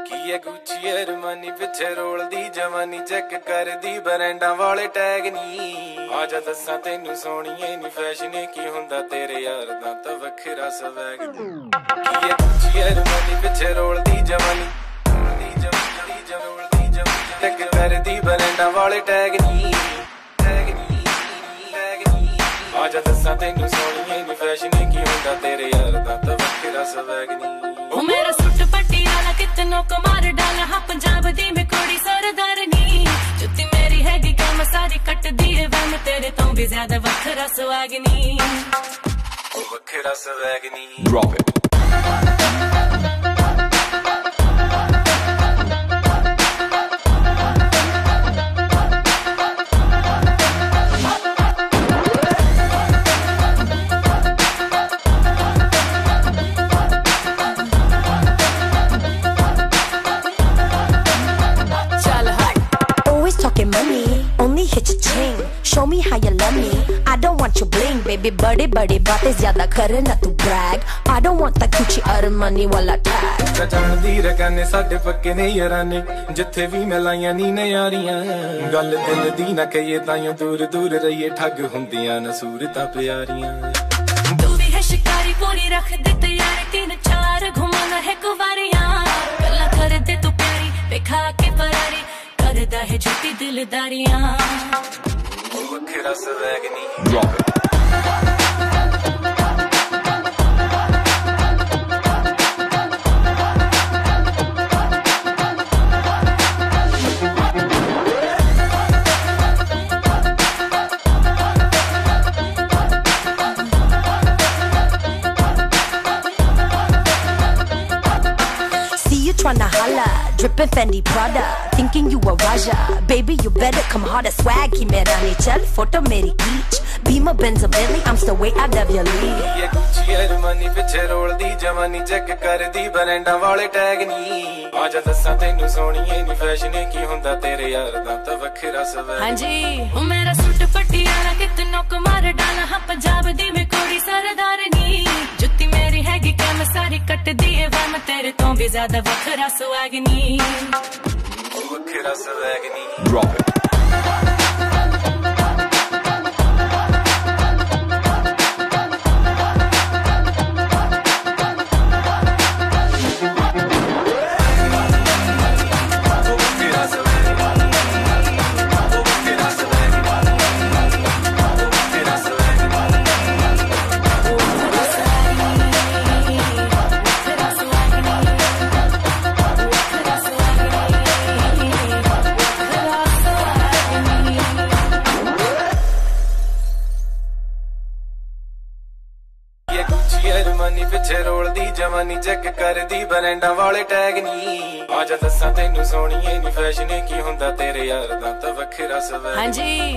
की है Gucci Armani पिछे रोल दी जवानी चेक कर दी ब्रांडा वाले टैग नी आजा दसा तेनू सोनिए नी फैशन की हुंदा तेरे यार दा तां वखरा स्वैग नी की है गुची अरमानी पिछे रोल दी जवानी चेक कर दी ब्रांडा वाले टैग नी आजा दसा तेनू सोनिए नी फैशन की हुंदा तेरे यार दा तां वखरा स्वैग नी ओ मेरा सुट पटियाला कितनों को मार डाला हाँ पंजाब दी मैं कोड़ी सरदारनी जुत्ती मेरी हैगी काम सारी कट दी है वह तेरे तो भी ज्यादा वखरा स्वैगनी वखरा स्वैगनी Drop it. Money, only hit your chain. Show me how you love me. I don't want your bling, baby. बड़े बड़े बातें ज़्यादा करे ना तू brag. I don't want that Gucci Armani वाला tag. जान दी रकाने साडे पक्के ने याराने जिथे भी मिलाइयां नी ने यारियां गल दिल दी ना कहिए ताइयों दूर दूर रहिए ठग हुंदियां न सूरतां प्यारियां तू भी है शिकारी पूरी रख दे तैयारी 3-4 घुमाना है कुवारियां गल्ला कर दे तू प्यारी बेखा के फरारी करदा है झूठी दिलदारियां वखरा स्वैगनी Drop it. Tryna holla, drippin' Fendi Prada, thinking you a Raja. Baby, you better come harder, swag ki mera nahi chal, photo meri खींच. Beamer Benz a Bentley, I'm still way out of your league. ये Gucci Armani पिछे रोल दी जवानी check कर दी ब्रांडा वाले tag नी आजा दसा तेनू सोनिए नी फैशन की हुंदा तेरे यार दा तां वखरा स्वैग हाँ जी ओ मेरा सूट पटियाला कितनों को मार डाला हाँ पंजाब दी मैं कोड़ी सरदारनी जुत्ती मेरी हैगी काम सारी कट दी है वह तेरे तो भी ज्यादा वखरा स्वैगनी वखरा स्वैगनी Drop it. अरमानी पिछे रोल दी जवानी चेक कर दी ब्रांडा वाले टैग नी आजा दसा तेनू सोनिए नी फैशन की हुंदा तेरे यार दा तां वखरा स्वैग हाँ जी